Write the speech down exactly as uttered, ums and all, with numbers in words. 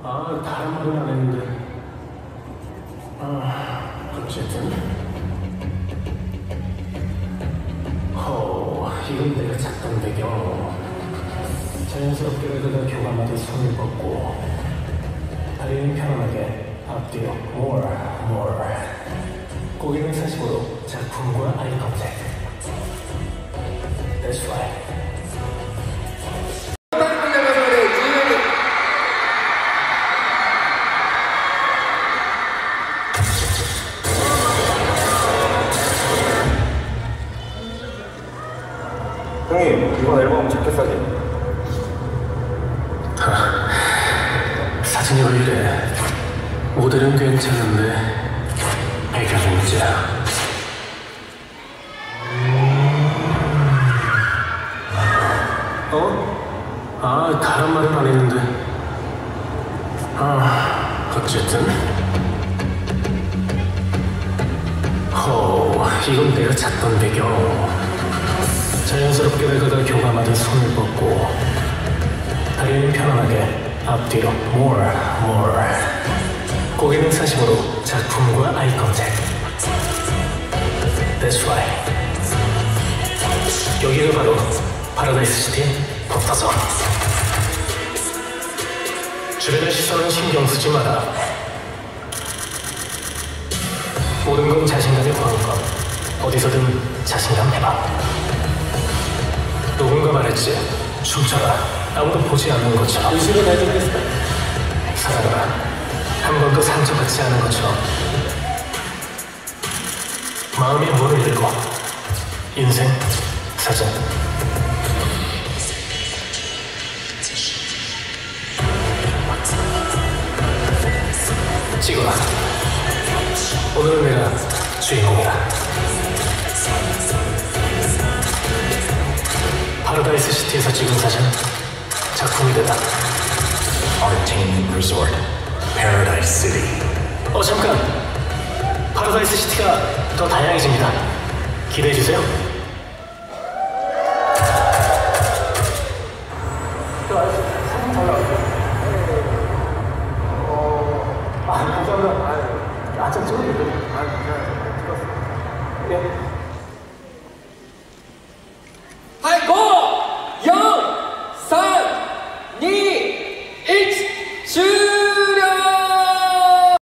아, 다른 말은 안 했는데. 아, 어쨌든. 호, 이건 내가 찾던 배경. 자연스럽게 그가 교감하듯 손을 뻗고 다리는 편안하게 앞뒤로 more, more. 고개는 사십오도 작품과 아이 컨택. That's right. 형님, 이번 앨범 자켓 사진. 하, 사진이 왜 이래? 모델은 괜찮은데 배경이 문제야. 어? 아, 다른 말은 안 했는데. 아, 어쨌든. 호, 이건 내가 찾던 배경. 자연스럽게 그가 교감하듯 손을 뻗고 다리는 편안하게 앞뒤로 more, more. 고개는 사십오도 작품과 아이 컨택. That's right. 여기가 바로 파라다이스 시티의 포터존. 주변의 시선은 신경 쓰지 마라. 모든 건 자신감의 관건. 어디서든 자신감 해봐. 누군가 말했지. 춤춰라. 아무도 보지 않는 것처럼. 의식을 발전했어. 살아가라. 한 번도 상처받지 않은 것처럼. 마음의 문을 열고 인생 사전. 찍어라. 오늘은 내가 주인공이다. 파라다이스 시티에서 찍은 사진 작품이 되다. Entertainment Resort, Paradise City. 어 잠깐. 파라다이스 시티가 더 다양해집니다. 기대해 주세요.